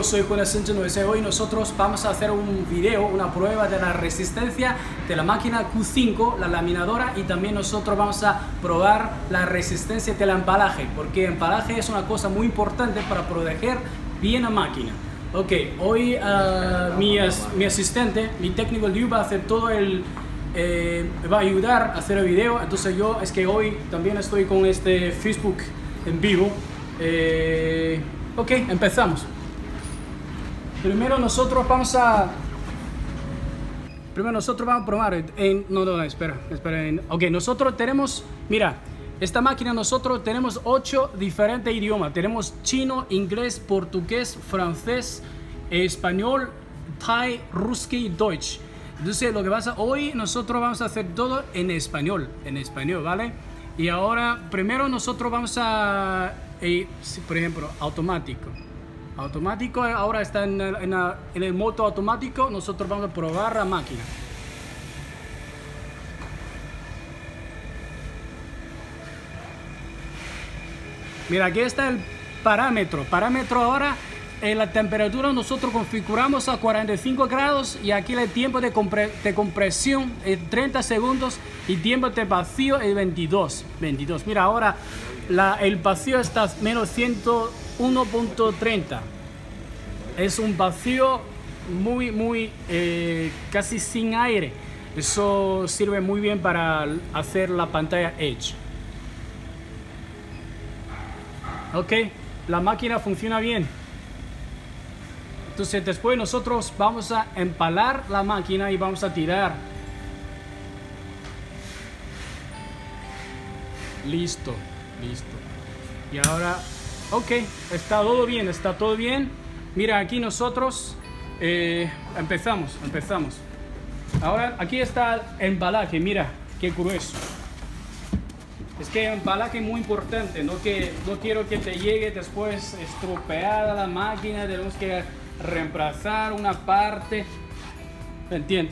soy Juan Sánchez. Hoy nosotros vamos a hacer un video, una prueba de la resistencia de la máquina Q5, la laminadora, y también nosotros vamos a probar la resistencia del embalaje, porque el embalaje es una cosa muy importante para proteger bien la máquina. Ok, hoy mi asistente, mi técnico Liu, va a hacer todo va a ayudar a hacer el video. Entonces es que hoy también estoy con este Facebook en vivo. Ok, empezamos. Primero nosotros vamos a probar espera. Ok, nosotros tenemos, mira, esta máquina nosotros tenemos 8 diferentes idiomas. Tenemos chino, inglés, portugués, francés, español, thai, ruski y deutsch. Entonces lo que pasa, hoy nosotros vamos a hacer todo en español, ¿vale? Y ahora, primero nosotros vamos a, por ejemplo, automático, ahora está en el modo automático. Nosotros vamos a probar la máquina. Mira, aquí está el parámetro ahora. La temperatura nosotros configuramos a 45 grados y aquí el tiempo de compresión es 30 segundos y tiempo de vacío es 22. Mira, ahora el vacío está menos 101.30. Es un vacío muy casi sin aire. Eso sirve muy bien para hacer la pantalla Edge. Ok, la máquina funciona bien. Entonces después nosotros vamos a empalar la máquina y vamos a tirar. Listo. Y ahora, ok, está todo bien. Mira, aquí nosotros empezamos. Ahora aquí está el embalaje, mira, qué grueso. Es que el embalaje es muy importante, no quiero que te llegue después estropeada la máquina, tenemos que reemplazar una parte, ¿me entiendes?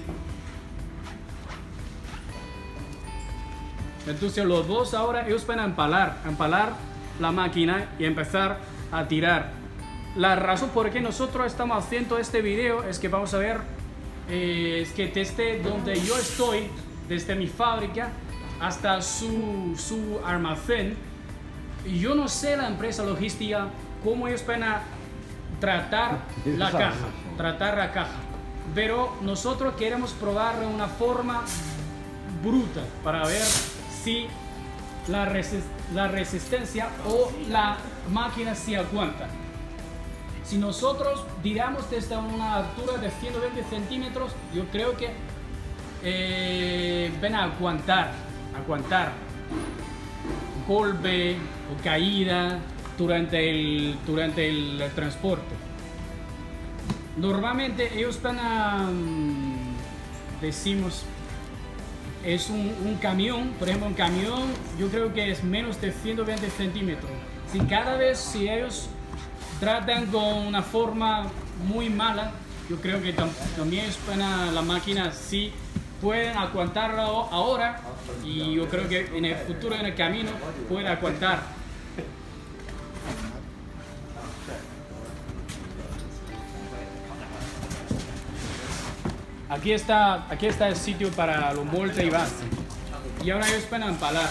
Entonces los dos ahora ellos van a empalar la máquina y empezar a tirar. La razón por qué nosotros estamos haciendo este video es que vamos a ver, es que desde donde yo estoy, desde mi fábrica hasta su almacén, yo no sé la empresa logística cómo ellos van a tratar la caja, pero nosotros queremos probar de una forma bruta para ver si la resistencia o la máquina se aguanta. Si nosotros tiramos desde una altura de 120 centímetros, yo creo que van a aguantar golpe o caída durante el transporte. Normalmente ellos van a, decimos, es un camión, por ejemplo, un camión yo creo que es menos de 120 centímetros. Si ellos tratan con una forma muy mala, yo creo que también la máquina sí pueden aguantarlo ahora, y yo creo que en el futuro, en el camino, puede aguantar. Aquí está el sitio para los moldes y base. Y ahora ellos van a empalar.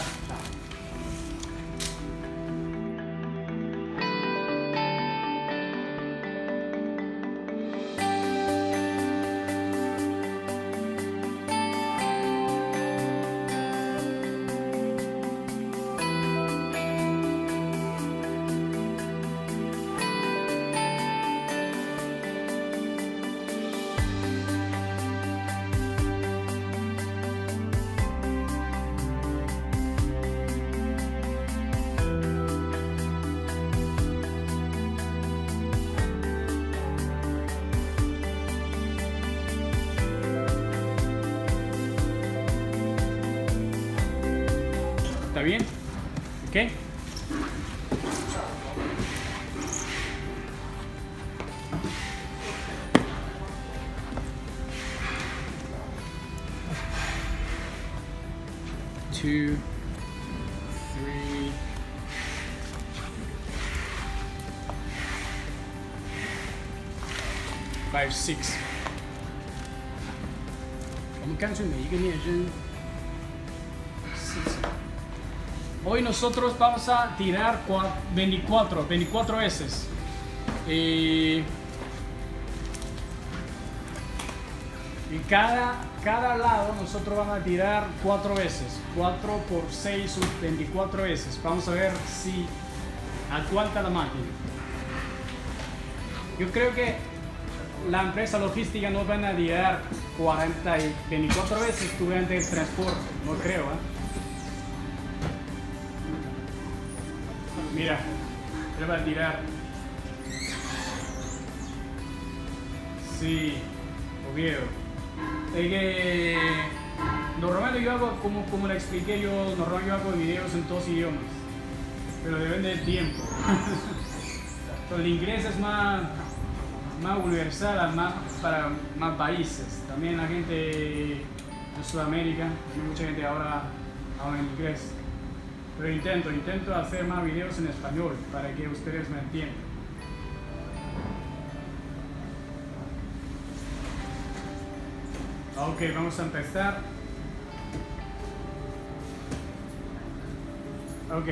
¿Está bien? ¿Ok? Two, three. 5, 6。我们干脆每一个念扔4。Hoy nosotros vamos a tirar 24 veces. Y cada lado nosotros vamos a tirar 4 veces. 4 por 6 son 24 veces. Vamos a ver si aguanta la máquina. Yo creo que la empresa logística no van a tirar 24 veces durante el transporte. No creo, ¿eh? Mira, él va a tirar. Sí, obvio. Es que normalmente yo hago, como le expliqué, normalmente yo hago videos en 2 idiomas, pero depende del tiempo. El inglés es más universal, para más países. También la gente de Sudamérica, hay mucha gente ahora habla en inglés. Pero intento hacer más videos en español para que ustedes me entiendan. Ok, vamos a empezar. Ok.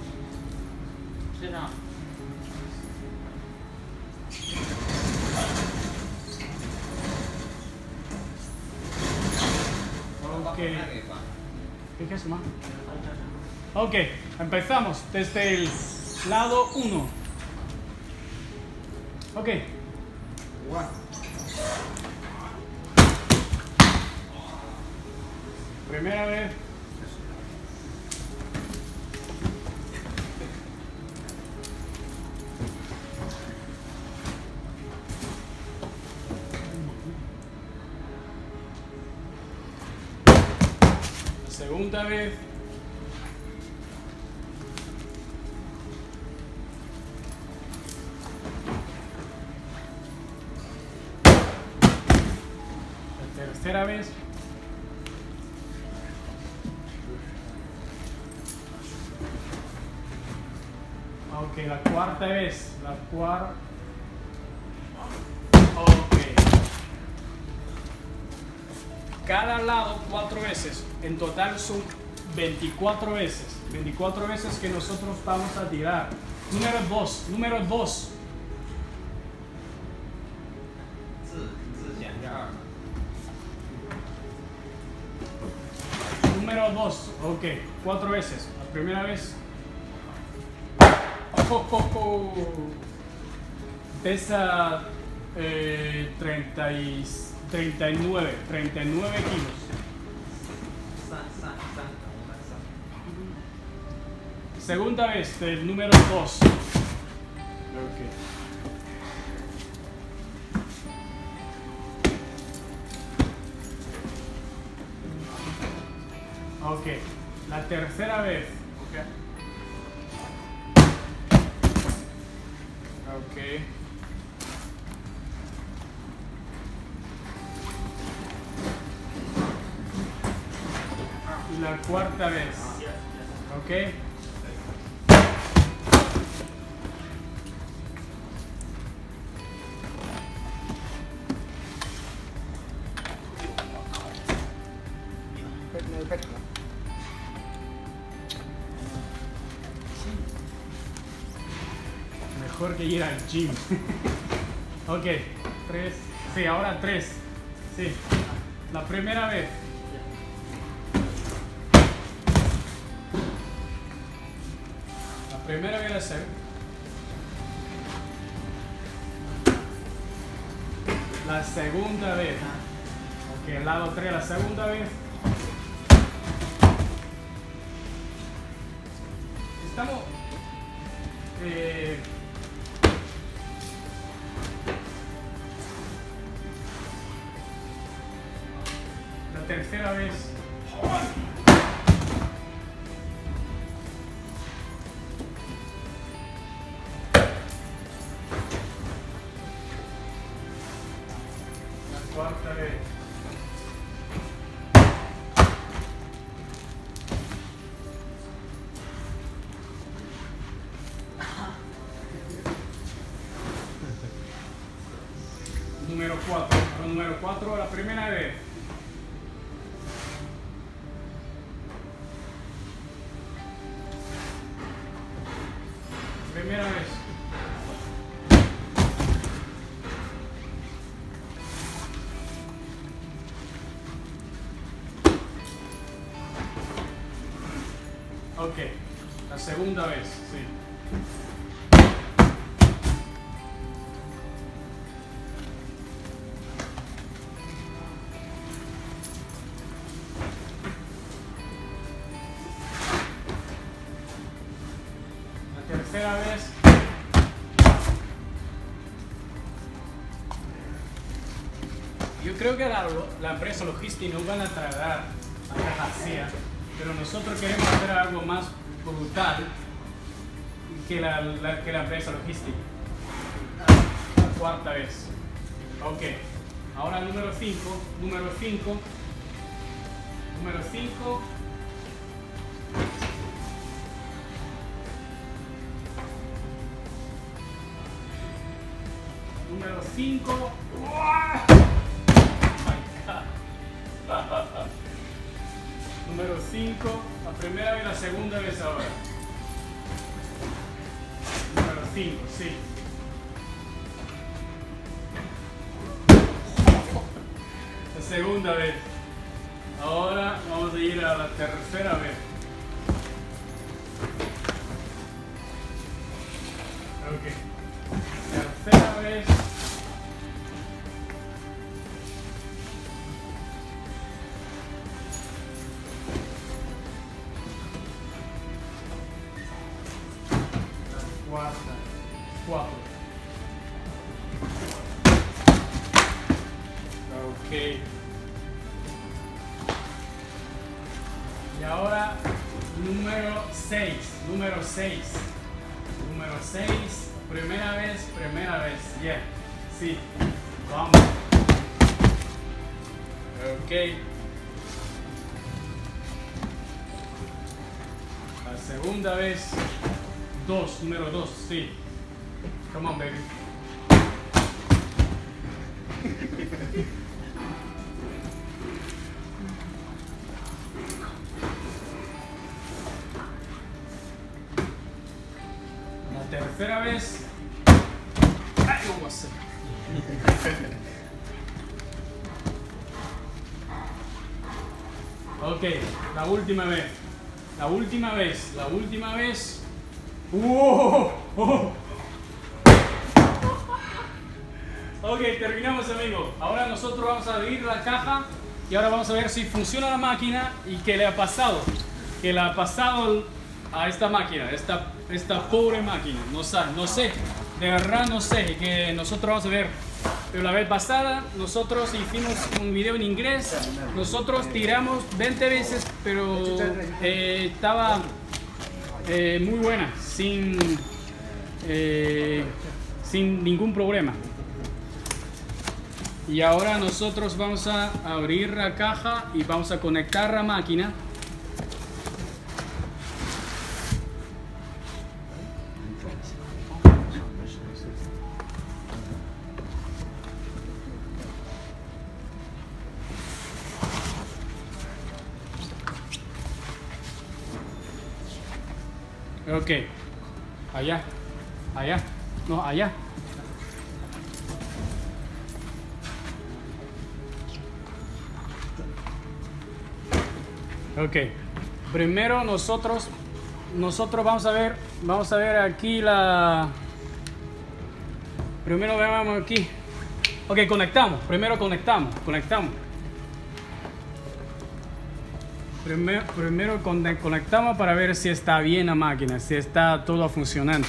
Ok. ¿Qué es más? Ok, empezamos desde el lado 1. Ok. Primera vez. Segunda vez. La tercera vez. Ok, la cuarta vez. Ok. Cada lado 4 veces. En total son 24 veces. 24 veces que nosotros vamos a tirar. Número 2. Número 2. Número 2. Ok, 4 veces. La primera vez. Pesa 39 kilos. Segunda vez del número 2. Ok, la tercera vez. Ok. Y la cuarta vez. Ok. Mejor que ir al gym. Ok, 3. Sí, ahora 3. Sí, la primera vez. La primera vez a hacer. La segunda vez. Ok, el lado 3, la segunda vez. Estamos... la tercera vez. La cuarta vez. número 4. Número 4, la primera vez. Primera vez. Ok, la segunda vez, sí. La tercera vez. Yo creo que la empresa logística no van a tratar a caja vacía, pero nosotros queremos hacer algo más brutal que la empresa logística. La cuarta vez. Ok. Ahora número 5. Número 5. Número 5. Número 5. Número 5, la primera y la segunda vez ahora. Número 5, sí. La segunda vez. Ahora vamos a ir a la tercera vez. Ok. Tercera vez. Cuatro. Ok. Y ahora número 6. Número 6. Número 6. Primera vez. Yeah. Sí. Vamos. Ok. La segunda vez. Número 2, sí. Come on, baby. La tercera vez. Ay, ¿cómo va a ser? Ok, la última vez. La última vez. ¡Wow! ¡Oh! Ok, terminamos, amigos. Ahora nosotros vamos a abrir la caja y ahora vamos a ver si funciona la máquina y qué le ha pasado. ¿Qué le ha pasado a esta máquina, esta pobre máquina? No sé, de verdad no sé, que nosotros vamos a ver. Pero la vez pasada nosotros hicimos un video en inglés, nosotros tiramos 20 veces, pero estaba muy buena, sin ningún problema. Y ahora nosotros vamos a abrir la caja y vamos a conectar la máquina. Ok, allá, no, allá. Ok, primero nosotros vamos a ver aquí primero veamos aquí. Ok, primero conectamos. Primero conectamos para ver si está bien la máquina, si está todo funcionando.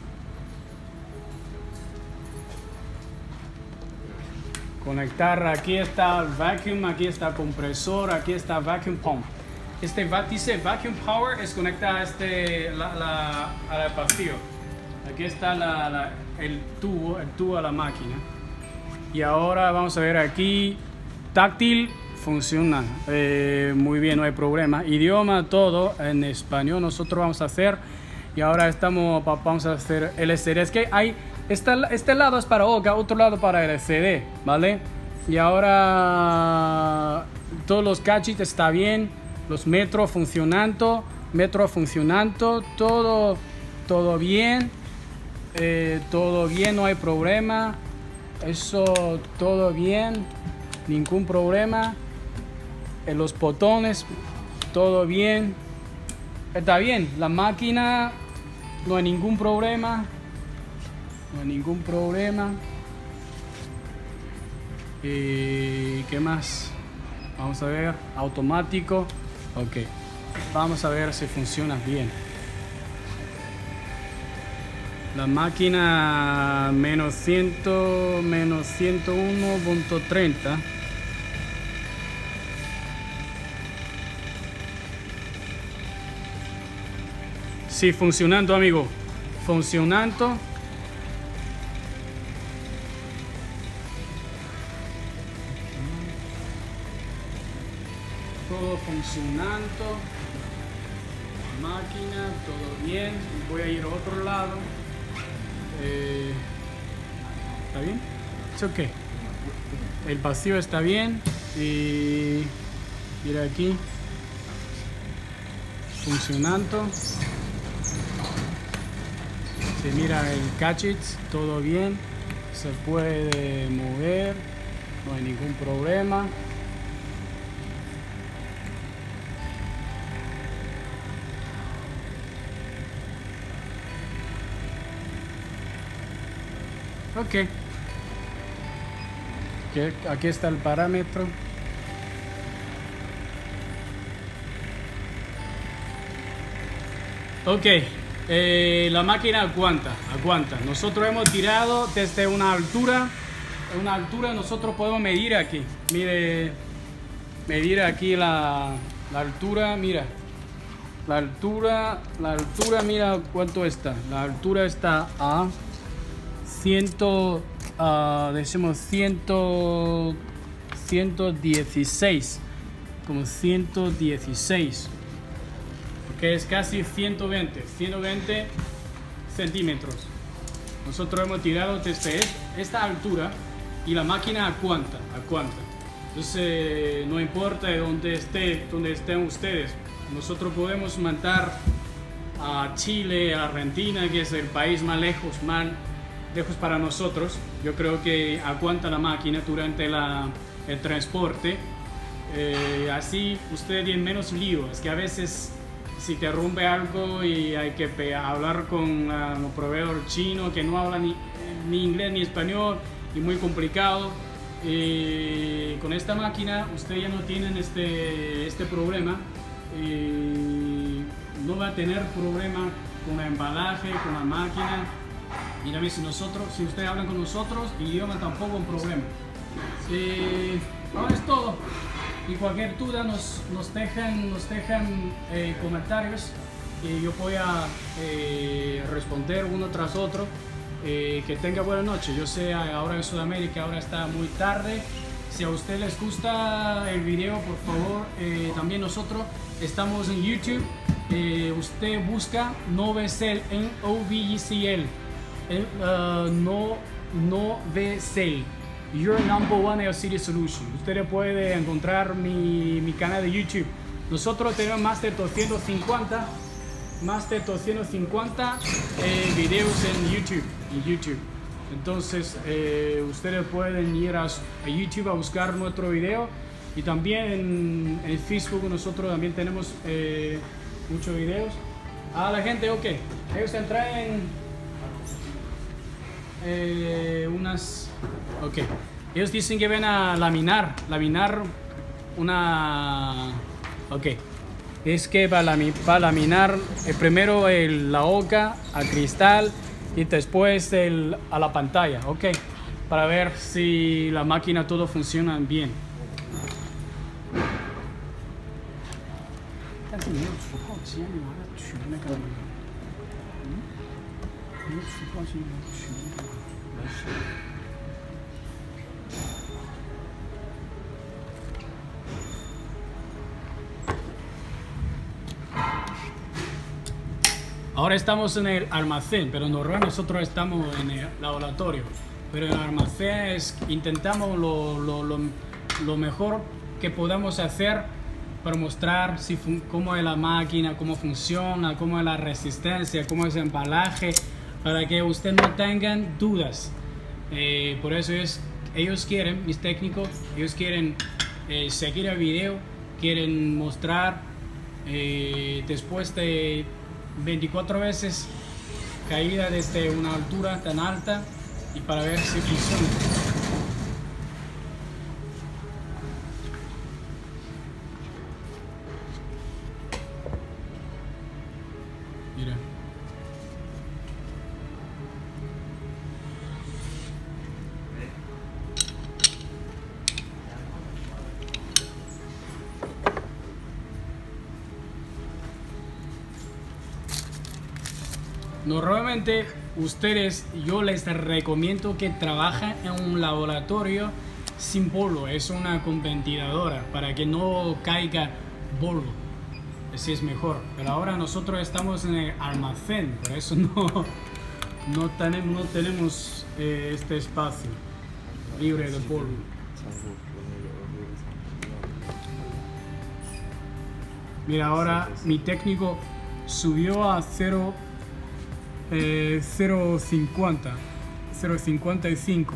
Conectar, aquí está el vacuum, aquí está el compresor, aquí está vacuum pump. Dice vacuum power, es conecta al vacío. Aquí está el tubo a la máquina. Y ahora vamos a ver aquí, táctil. Funciona muy bien, no hay problema. Idioma, todo en español nosotros vamos a hacer. Y ahora vamos a hacer LCD. Es que hay Este lado es para Oka, otro lado para LCD, ¿vale? Y ahora todos los gadgets está bien, los metros funcionando, todo bien, no hay problema, eso todo bien, ningún problema, los botones, todo bien, está bien, la máquina no hay ningún problema, ¿qué más? Vamos a ver, automático, ok, vamos a ver si funciona bien. La máquina menos 101.30. Sí, funcionando, amigo, funcionando. Todo funcionando, la máquina, todo bien. Voy a ir a otro lado. ¿Está bien? ¿Es ok? El vacío está bien. Y mira aquí, funcionando. Se mira el gadget, todo bien. Se puede mover, no hay ningún problema. Ok, aquí está el parámetro. Ok, la máquina aguanta. Nosotros hemos tirado desde una altura. Nosotros podemos medir aquí. Mire, medir aquí la altura. Mira, la altura, mira cuánto está. La altura está a 116, como 116, que es casi 120 centímetros. Nosotros hemos tirado desde esta altura y la máquina aguanta. Entonces no importa donde estén ustedes, nosotros podemos mandar a Chile, a Argentina, que es el país más lejos para nosotros. Yo creo que aguanta la máquina durante el transporte. Así ustedes tienen menos lío. Es que a veces si te rompe algo y hay que hablar con un proveedor chino que no habla ni inglés ni español y muy complicado. Con esta máquina ustedes ya no tienen este problema. No va a tener problema con el embalaje, con la máquina. Mira, si ustedes hablan con nosotros, el idioma tampoco es un problema. Ahora es todo. Y cualquier duda nos dejan comentarios y yo voy a responder uno tras otro. Que tenga buena noche. Yo sé, ahora en Sudamérica ahora está muy tarde. Si a ustedes les gusta el video, por favor, también nosotros estamos en YouTube. Usted busca Novecel, Novecel. Novecel, Your Number One LCD Solution. Ustedes pueden encontrar mi canal de YouTube. Nosotros tenemos más de 250 videos en YouTube. Entonces ustedes pueden ir a YouTube a buscar nuestro video, y también en Facebook nosotros también tenemos muchos videos. A la gente, ok, ellos traen ellos dicen que ven a laminar una, es que va a laminar primero la hoja a cristal y después a la pantalla, para ver si la máquina todo funciona bien. Ahora estamos en el almacén, pero normalmente nosotros estamos en el laboratorio. Pero en el almacén intentamos lo mejor que podamos hacer para mostrar cómo es la máquina, cómo funciona, cómo es la resistencia, cómo es el embalaje, para que ustedes no tengan dudas. Por eso ellos quieren, mis técnicos, ellos quieren seguir el video, quieren mostrar después de 24 veces caída desde una altura tan alta y para ver si funciona. Mira. Normalmente yo les recomiendo que trabajen en un laboratorio sin polvo, es una conventiladora para que no caiga polvo, así es mejor. Pero ahora nosotros estamos en el almacén, por eso no tenemos este espacio libre de polvo. Mira, ahora mi técnico subió a 0.55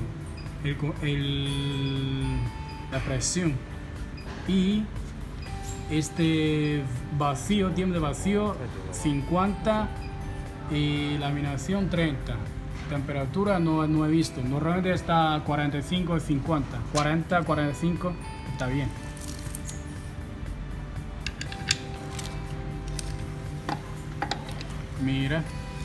la presión, y este vacío, tiempo de vacío 50 y laminación 30. Temperatura no he visto, normalmente está 45 50, 40 45 está bien. Mira.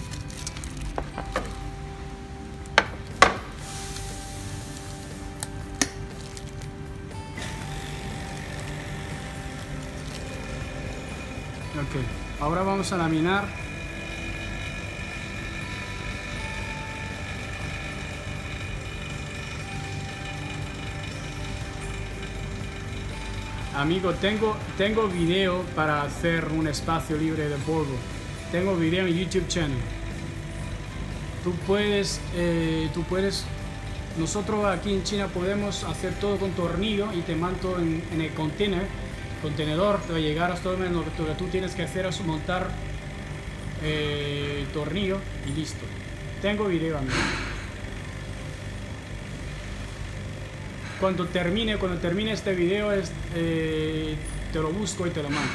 Ok, ahora vamos a laminar. Amigo, tengo video para hacer un espacio libre de polvo. Tengo video en YouTube channel. Tú puedes, nosotros aquí en China podemos hacer todo con tornillo y te mando en el contenedor, te va a llegar hasta lo que tú tienes que hacer es montar el tornillo y listo. Tengo video, amigo. Cuando termine este video te lo busco y te lo mando.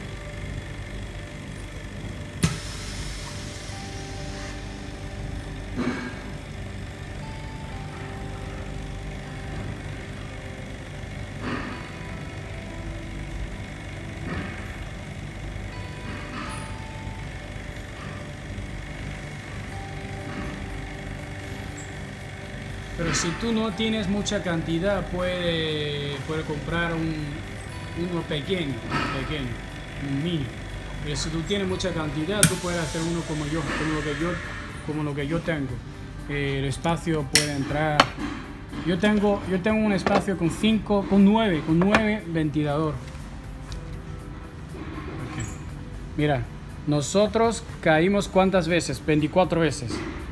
Pero si tú no tienes mucha cantidad, puede comprar uno pequeño, un mini. Pero si tú tienes mucha cantidad, tú puedes hacer uno como lo que yo tengo. El espacio puede entrar. Yo tengo un espacio con 9 ventilador. Okay. Mira, nosotros caímos ¿cuántas veces? 24 veces.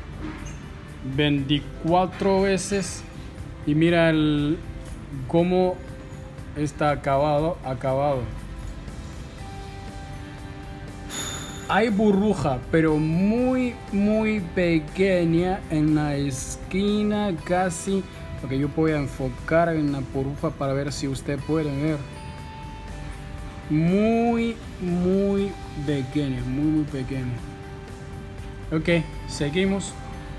24 veces, y mira cómo está acabado. Hay burbuja, pero muy pequeña en la esquina casi, porque yo voy a enfocar en la burbuja para ver si usted puede ver. Muy pequeña, muy pequeña. Ok, seguimos.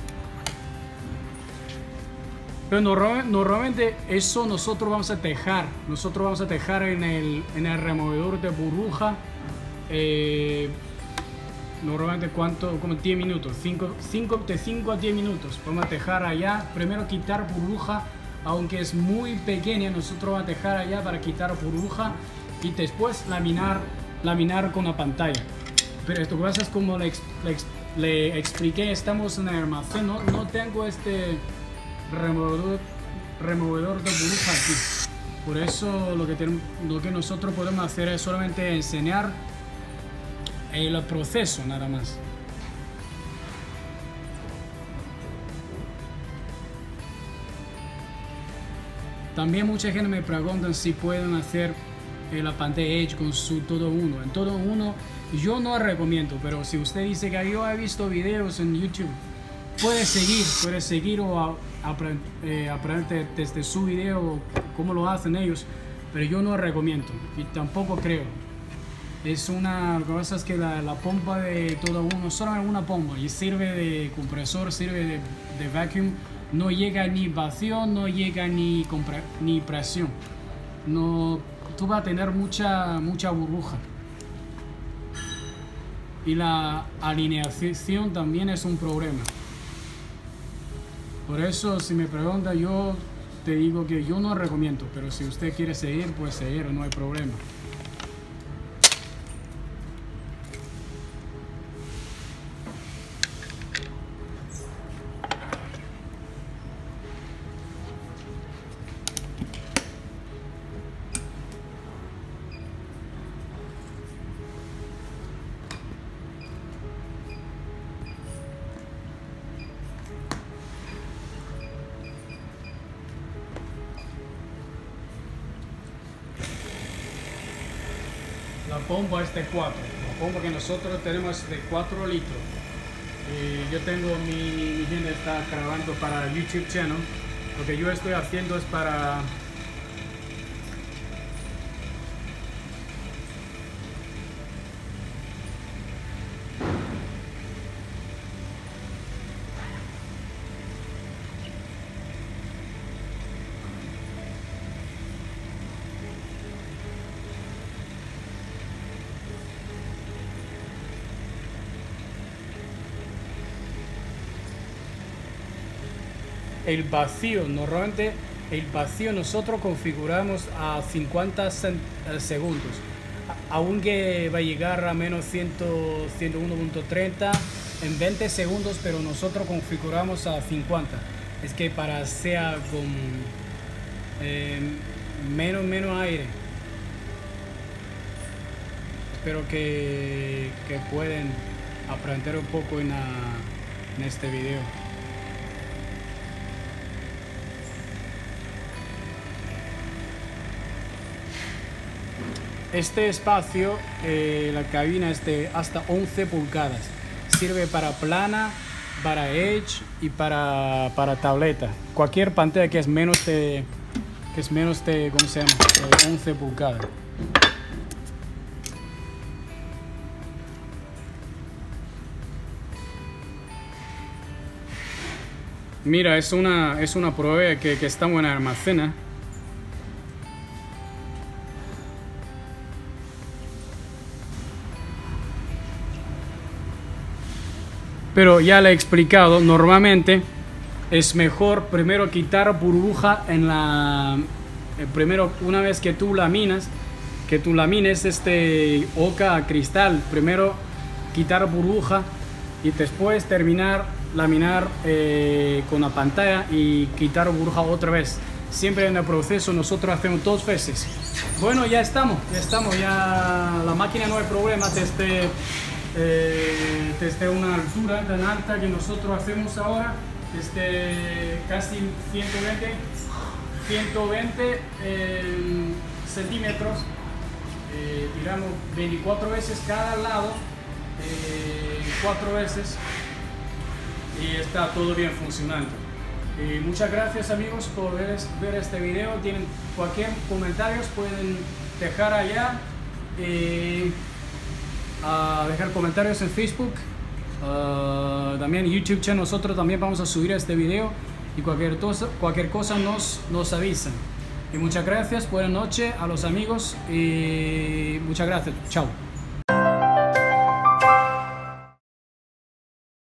Pero normalmente eso nosotros vamos a tejar. Nosotros vamos a tejar en el removedor de burbuja. Normalmente como 10 minutos. De 5 a 10 minutos. Vamos a tejar allá. Primero quitar burbuja. Aunque es muy pequeña, nosotros vamos a tejar allá para quitar burbuja. Y después laminar con la pantalla. Pero esto que pasa es como le expliqué. Estamos en el almacén. No tengo este removedor de burbuja aquí. Por eso lo que nosotros podemos hacer es solamente enseñar el proceso nada más. También mucha gente me pregunta si pueden hacer la pantalla Edge con su todo uno. En todo uno yo no recomiendo, pero si usted dice que yo he visto videos en YouTube, puede seguir o aprender desde su video cómo lo hacen ellos, pero yo no recomiendo y tampoco creo. Lo que pasa es que la pompa de todo uno solo es una pompa y sirve de compresor, sirve de vacuum, no llega ni vacío, no llega ni presión. No, tú vas a tener mucha burbuja. Y la alineación también es un problema. Por eso, si me pregunta, yo te digo que yo no recomiendo, pero si usted quiere seguir, pues seguir, no hay problema. La pompa es de 4. La pompa que nosotros tenemos es de 4 litros. Yo tengo mi gente está grabando para YouTube channel. Lo que yo estoy haciendo es para el vacío. Normalmente el vacío nosotros configuramos a 50 segundos, aunque va a llegar a menos 101.30 en 20 segundos, pero nosotros configuramos a 50. Es que para sea con menos aire. Espero que pueden aprender un poco en este video. Este espacio, la cabina es de hasta 11 pulgadas. Sirve para plana, para Edge y para tableta. Cualquier pantalla que es menos de ¿cómo se llama? 11 pulgadas. Mira, es una prueba que está en almacena. Pero ya le he explicado, normalmente es mejor primero quitar burbuja primero una vez que tú lamines este oca a cristal, primero quitar burbuja y después laminar con la pantalla y quitar burbuja otra vez. Siempre en el proceso nosotros hacemos 2 veces. Bueno, ya estamos, ya la máquina no hay problema desde una altura tan alta que nosotros hacemos ahora, desde casi 120 centímetros. Tiramos 24 veces cada lado, 4 veces, y está todo bien funcionando. Muchas gracias amigos por ver este video. Tienen cualquier comentario pueden dejar allá, dejar comentarios en Facebook, también YouTube channel. Nosotros también vamos a subir este video y cualquier cosa nos avisan. Y muchas gracias, buenas noches a los amigos y muchas gracias, chao.